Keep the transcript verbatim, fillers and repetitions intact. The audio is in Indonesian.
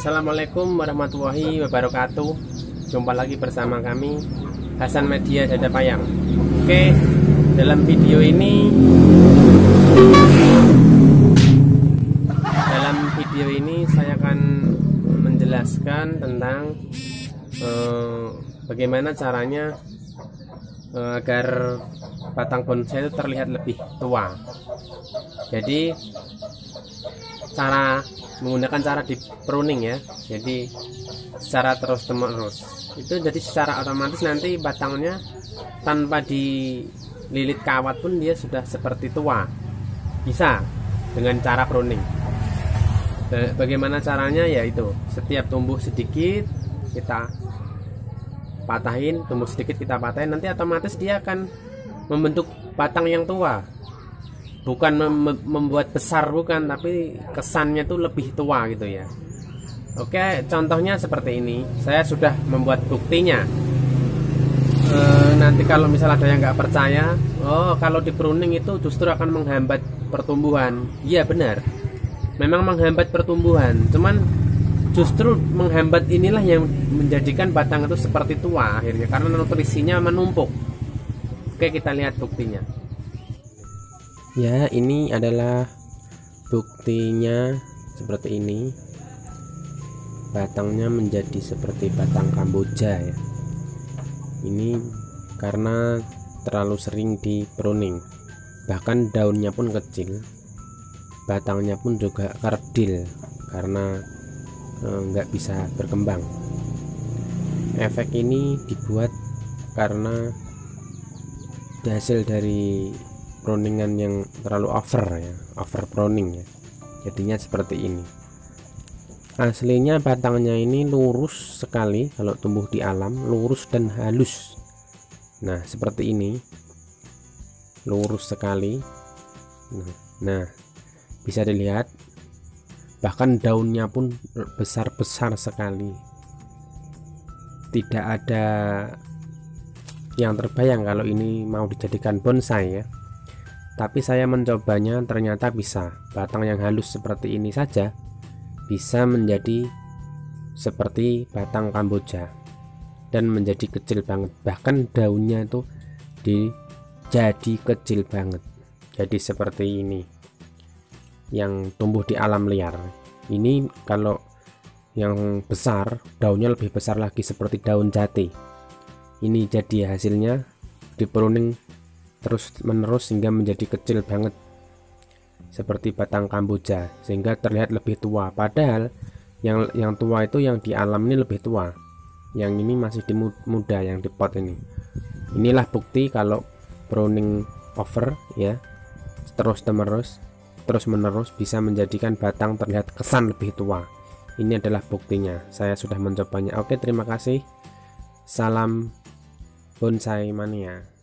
Assalamualaikum warahmatullahi wabarakatuh. Jumpa lagi bersama kami Hasan Media Dada Payang. Oke, dalam video ini Dalam video ini saya akan menjelaskan tentang eh, bagaimana caranya eh, agar batang bonsai itu terlihat lebih tua. Jadi cara menggunakan cara di pruning ya, jadi secara terus menerus itu, jadi secara otomatis nanti batangnya tanpa dililit kawat pun dia sudah seperti tua, bisa dengan cara pruning. Bagaimana caranya? Yaitu setiap tumbuh sedikit kita patahin, tumbuh sedikit kita patahin, nanti otomatis dia akan membentuk batang yang tua. Bukan mem membuat besar, bukan, tapi kesannya tuh lebih tua gitu ya. Oke, contohnya seperti ini. Saya sudah membuat buktinya. E, nanti kalau misalnya ada yang nggak percaya, oh kalau di pruning itu justru akan menghambat pertumbuhan. Iya benar, memang menghambat pertumbuhan. Cuman justru menghambat inilah yang menjadikan batang itu seperti tua akhirnya, karena nutrisinya menumpuk. Oke, kita lihat buktinya. Ya, ini adalah buktinya seperti ini. Batangnya menjadi seperti batang Kamboja ya. Ini karena terlalu sering di pruning. Bahkan daunnya pun kecil, batangnya pun juga kerdil karena nggak e, bisa berkembang. Efek ini dibuat karena hasil dari pruningan yang terlalu over ya, over pruning ya, jadinya seperti ini. Aslinya batangnya ini lurus sekali, kalau tumbuh di alam lurus dan halus. Nah seperti ini, lurus sekali. Nah, nah bisa dilihat, bahkan daunnya pun besar-besar sekali. Tidak ada yang terbayang kalau ini mau dijadikan bonsai ya. Tapi saya mencobanya, ternyata bisa. Batang yang halus seperti ini saja bisa menjadi seperti batang Kamboja dan menjadi kecil banget. Bahkan daunnya itu jadi kecil banget, jadi seperti ini yang tumbuh di alam liar. Ini kalau yang besar, daunnya lebih besar lagi seperti daun jati. Ini jadi hasilnya di pruning terus menerus sehingga menjadi kecil banget seperti batang Kamboja, sehingga terlihat lebih tua. Padahal yang yang tua itu yang di alam ini lebih tua, yang ini masih di muda, yang di pot ini. Inilah bukti kalau pruning over ya, terus menerus terus menerus bisa menjadikan batang terlihat kesan lebih tua. Ini adalah buktinya, saya sudah mencobanya. Oke, terima kasih. Salam bonsai mania.